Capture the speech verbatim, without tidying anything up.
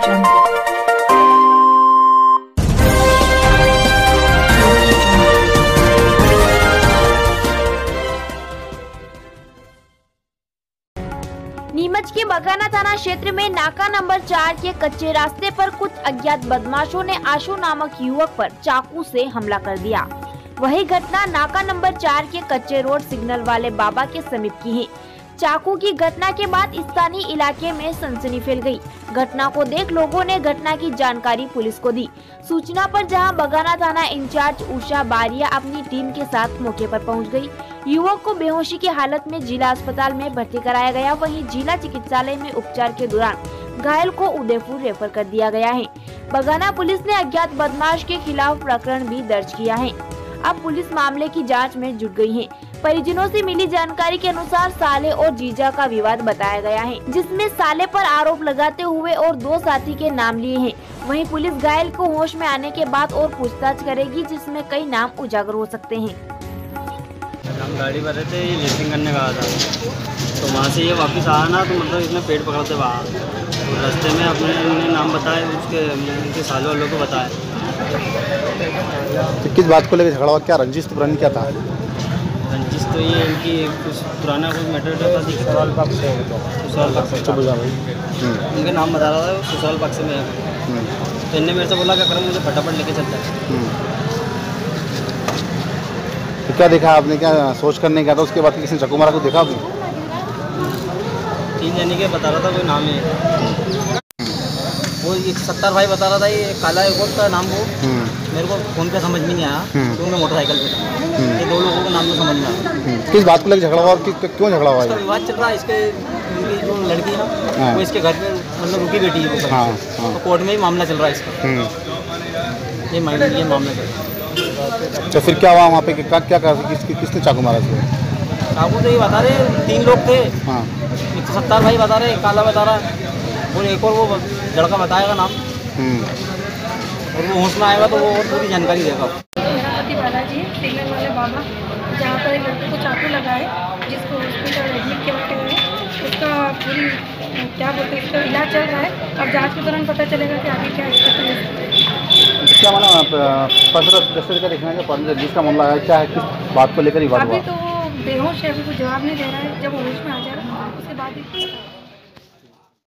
नीमच के बगाना थाना क्षेत्र में नाका नंबर चार के कच्चे रास्ते पर कुछ अज्ञात बदमाशों ने आशु नामक युवक पर चाकू से हमला कर दिया। वही घटना नाका नंबर चार के कच्चे रोड सिग्नल वाले बाबा के समीप की है। चाकू की घटना के बाद स्थानीय इलाके में सनसनी फैल गई। घटना को देख लोगों ने घटना की जानकारी पुलिस को दी। सूचना पर जहां बगाना थाना इंचार्ज उषा बारिया अपनी टीम के साथ मौके पर पहुंच गई। युवक को बेहोशी की हालत में जिला अस्पताल में भर्ती कराया गया। वहीं जिला चिकित्सालय में उपचार के दौरान घायल को उदयपुर रेफर कर दिया गया है। बगाना पुलिस ने अज्ञात बदमाश के खिलाफ प्रकरण भी दर्ज किया है। अब पुलिस मामले की जांच में जुट गई है। परिजनों से मिली जानकारी के अनुसार साले और जीजा का विवाद बताया गया है, जिसमें साले पर आरोप लगाते हुए और दो साथी के नाम लिए हैं। वहीं पुलिस घायल को होश में आने के बाद और पूछताछ करेगी, जिसमें कई नाम उजागर हो सकते हैं। हम गाड़ी भर रहे थे, ये लेसिंग करने का था, तो वहाँ से ये वापस आया ना, तो मतलब इसने पेट पकड़ते वहाँ, तो रास्ते में अपने उन्हें नाम बताए, उसके उनके सालों वालों को बताया। तो किस बात को लेकर झगड़ा हुआ, क्या रंजिश पुरानी क्या था? रंजिश तो ये इनकी कुछ पुराना कुछ मैटर था, ससुराल पक्ष से ससुराल पक्ष से उनके नाम बता रहा था, ससुराल पक्ष में है। तो इनने मेरे से बोला क्या करो, मुझे फटाफट लेके चलता है। तो क्या देखा आपने, क्या सोच करने गया था, उसके बाद किसी ने चाकू मारा को देखा आपने? तीन जने के बता रहा था, कोई नाम है वो एक सत्तर भाई बता रहा था, ये काला एक और का नाम वो मेरे को फोन पे समझ में नहीं आया, क्यों मैं मोटरसाइकिल पे था। ये दो लोगों का नाम तो समझ में आया। किस बात को लेकर झगड़ा हुआ और क्यों झगड़ा हुआ? इसका विवाद चल रहा है, इसके इनकी जो लड़की है ना, वो इसके घर पे मतलब रुकी बेटी है वो, हाँ, हाँ। तो कोर्ट में ही मामला चल रहा है इसका, ये मामला ये मामला चल रहा है। तो फिर क्या हुआ वहाँ पे, क्या क्या कर किस, किसने चाकू मारा इसको? चाकू तो ये बता रहे तीन लोग थे, हाँ। एक तो सत्तर भाई बता रहे, काला बता रहा, और एक और वो लड़का बताएगा नाम, और वो होश में आएगा तो वो और पूरी जानकारी देगा। मेरा पति बालाजी सिग्नल वाले बाबा, जहाँ पर एक लड़के को चाकू लगा है, जिसको हॉस्पिटल एडमिट किया हुए हैं, उसका पूरी क्या बोलते हैं इसका इलाज चल रहा है। अब जांच के दौरान पता चलेगा कि आगे क्या इसका क्या माना का देखना है, जिसका मामला है क्या है, किस बात को लेकर ही बात हुआ? अभी तो वो बेहोश है, अभी कोई जवाब नहीं दे रहा है। जब होश में आ जाएगा उसके बाद ही